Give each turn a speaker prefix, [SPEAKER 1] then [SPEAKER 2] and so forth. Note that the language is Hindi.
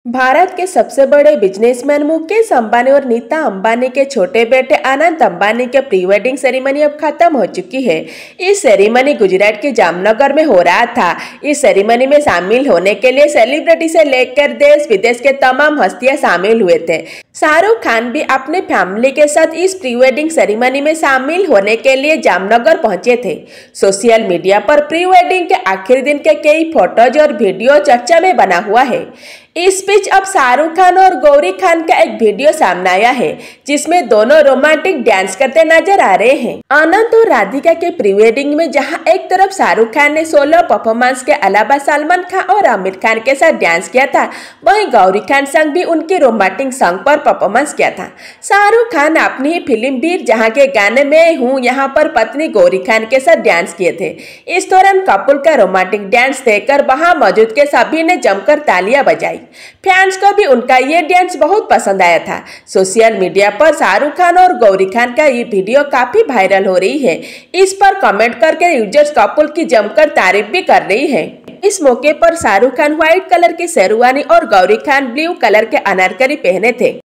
[SPEAKER 1] भारत के सबसे बड़े बिजनेसमैन मुकेश अंबानी और नीता अंबानी के छोटे बेटे अनंत अंबानी के प्री वेडिंग सेरेमनी अब खत्म हो चुकी है। इस सेरेमनी गुजरात के जामनगर में हो रहा था। इस सेरेमनी में शामिल होने के लिए सेलिब्रिटी से लेकर देश विदेश के तमाम हस्तियां शामिल हुए थे। शाहरुख खान भी अपने फैमिली के साथ इस प्री वेडिंग सेरेमनी में शामिल होने के लिए जामनगर पहुंचे थे। सोशल मीडिया पर प्री वेडिंग के आखिरी दिन के कई फोटोज और वीडियो चर्चा में बना हुआ है। इस बीच अब शाहरुख खान और गौरी खान का एक वीडियो सामने आया है, जिसमें दोनों रोमांटिक डांस करते नजर आ रहे हैं। अनंत और राधिका के प्री वेडिंग में जहां एक तरफ शाहरुख खान ने सोलो परफॉर्मेंस के अलावा सलमान खान और आमिर खान के साथ डांस किया था, वहीं गौरी खान संग भी उनके रोमांटिक सॉन्ग पर परफॉर्मेंस किया था। शाहरुख खान अपनी ही फिल्म वीर जहां के गाने में हूँ यहाँ पर पत्नी गौरी खान के साथ डांस किए थे। इस दौरान कपल का रोमांटिक डांस देखकर वहां मौजूद के सभी ने जमकर तालियां बजाई। फैंस को भी उनका ये डांस बहुत पसंद आया था। सोशल मीडिया पर शाहरुख खान और गौरी खान का ये वीडियो काफी वायरल हो रही है। इस पर कमेंट करके यूजर्स कपल की जमकर तारीफ भी कर रही है। इस मौके पर शाहरुख खान व्हाइट कलर की शेरवानी और गौरी खान ब्लू कलर के अनारकली पहने थे।